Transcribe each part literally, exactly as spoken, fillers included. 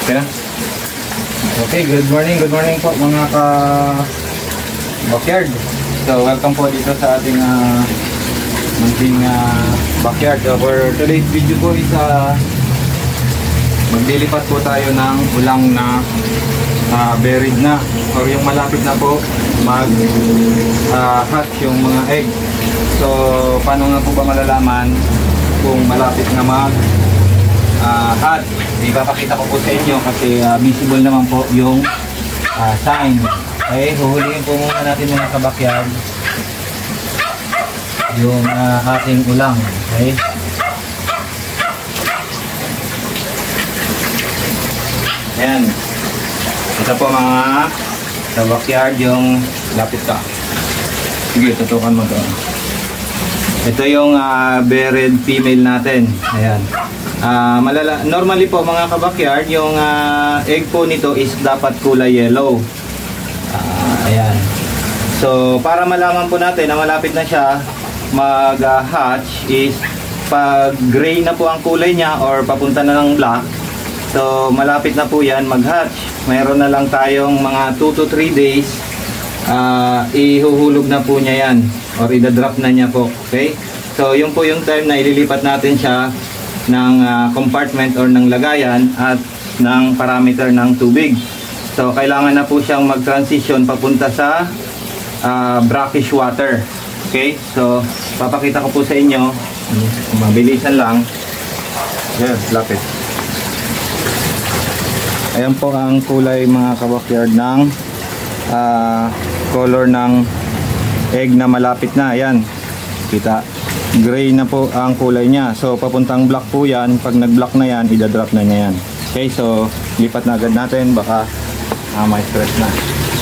Okay na? Okay, good morning, good morning po mga ka-backyard. So, welcome po dito sa ating uh, munting uh, backyard. So, for today's video po is uh, maglilipat po tayo ng ulang na uh, buried na or yung malapit na po mag uh, hatch yung mga egg. So, paano nga po ba malalaman kung malapit na mag uh, hatch? Ipapakita ko po sa inyo kasi uh, visible naman po yung uh, sign. Okay, huhulihin po muna natin mga kabakyard yung uh, ating ulang. Okay, ayan, ito po mga kabakyard yung lapit ka. Sige, tutukan mo to. Ito yung uh, buried female natin. Ayan. Uh, malala normally po mga kabakyard, yung uh, egg po nito is dapat kulay yellow. Uh, ayan. So, para malaman po natin na malapit na siya mag-hatch uh, is pag gray na po ang kulay niya or papunta na ng black. So, malapit na po yan mag-hatch. Mayroon na lang tayong mga two to three days. Uh, ihuhulog na po niya yan or idadrop na niya po. Okay? So, yun po yung time na ililipat natin siya ng uh, compartment or ng lagayan at ng parameter ng tubig. So, kailangan na po siyang mag-transition papunta sa uh, brackish water. Okay? So, papakita ko po sa inyo. Mabilisan lang. Yes, lapit. Ayan po ang kulay mga kabakyard ng uh, color ng egg na malapit na. Ayan. Kita. Gray na po ang kulay niya. So, papuntang black po yan. Pag nag-black na yan, idadrop na niya yan. Okay, so, lipat na agad natin. Baka ah, may stress na.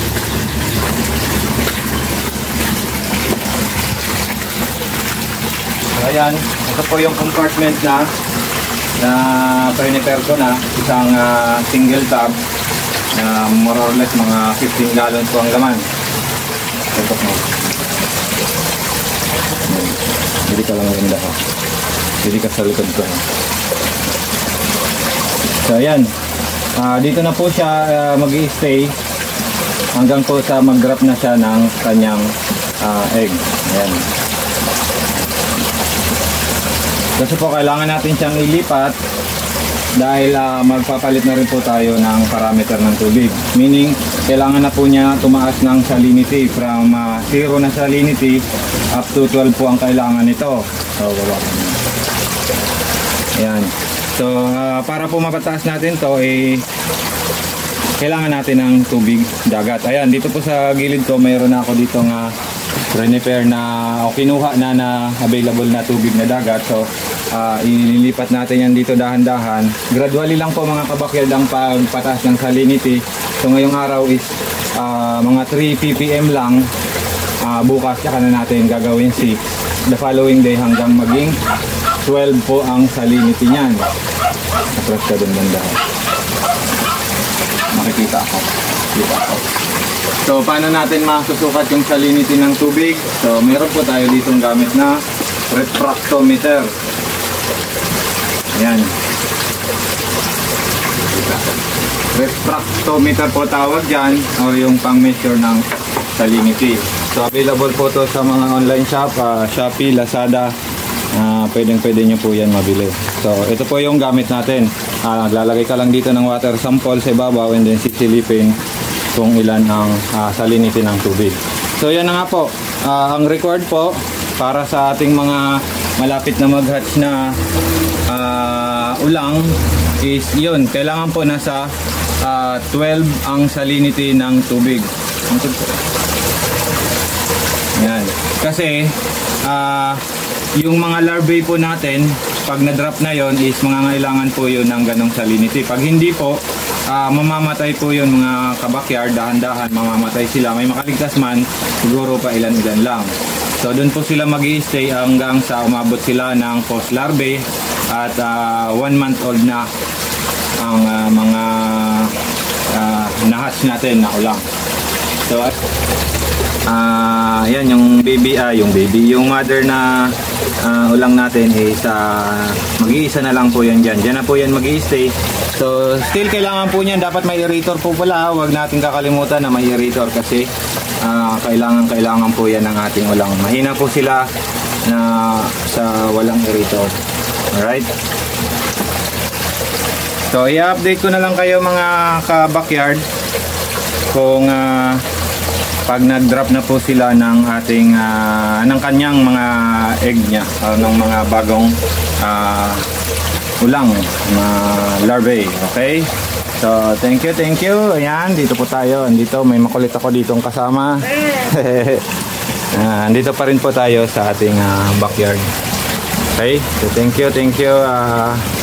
So, ayan. Ito po yung compartment na na prepare ko na. Isang uh, single tub na more or less mga fifteen gallons po ang laman. Ito po. Hindi ka lang maganda ko. Hindi ka sa likod ko. So, ayan. Uh, dito na po siya uh, mag-i-stay hanggang po sa mag-drop na siya ng kanyang uh, egg. Ayan. Kasi po kailangan natin siyang ilipat dahil uh, magpapalit na rin po tayo ng parameter ng tubig. Meaning, kailangan na po niya tumaas ng salinity from uh, zero na salinity up to twelve po ang kailangan nito. So, baba. Ayan. So, uh, para po mapataas natin to, eh, kailangan natin ng tubig dagat. Ayan, dito po sa gilid ko, mayroon na ako dito nga prepare na o kinuha na na available na tubig na dagat. So, uh, ililipat natin yan dito dahan-dahan. Gradually lang po mga kabakyard ang pagpataas ng salinity. So, ngayong araw is uh, mga three P P M lang. Uh, bukas saka na natin gagawin six. The following day hanggang maging twelve po ang salinity niyan. Atras ka dun banda. Makikita ako. Kita ako. So, paano natin masusukat yung salinity ng tubig? So, meron po tayo ditong gamit na refractometer. Ayan. Refractometer po tawag dyan o yung pang-measure ng salinity. So, available po to sa mga online shop, uh, Shopee, Lazada. Uh, pwedeng pwede nyo po yan mabili. So, ito po yung gamit natin. Uh, lalagay ka lang dito ng water sample sa ibabaw and then sisilipin kung ilan ang uh, salinity ng tubig. So, yan na nga po. Uh, ang record po para sa ating mga malapit na mag-hatch na uh, ulang is yun. Kailangan po nasa uh, twelve ang salinity ng tubig. Yan. Kasi uh, yung mga larvae po natin, pag na-drop na yon is mangangailangan po yun ng ganong salinity. Pag hindi po, uh, mamamatay po yun mga kabakyard, dahan-dahan mamamatay sila. May makaligtas man, siguro pa ilan-ilan lang. So doon po sila mag-i-stay hanggang sa umabot sila ng post larvae at uh, one month old na ang uh, mga uh, na-hatch natin na ulang. So, ah, uh, yan yung baby, ah, yung baby, yung mother na uh, ulang natin is uh, mag-iisa na lang po yan dyan. Dyan na po yan mag-i-stay. So still kailangan po niyan, dapat may aerator po pala. Huwag natin kakalimutan na may aerator kasi uh, kailangan kailangan po yan ng ating ulang. Mahina po sila na sa walang aerator. Alright. So i-update ko na lang kayo mga ka-backyard kung uh, pag nag-drop na po sila ng ating uh, ng kanyang mga egg niya, uh, ng mga bagong uh, ulang, mga larvae. Okay? So, thank you, thank you. Ayan, dito po tayo. Andito, may makulit ako ditong kasama. uh, andito pa rin po tayo sa ating uh, backyard. Okay? So, thank you, thank you. Uh,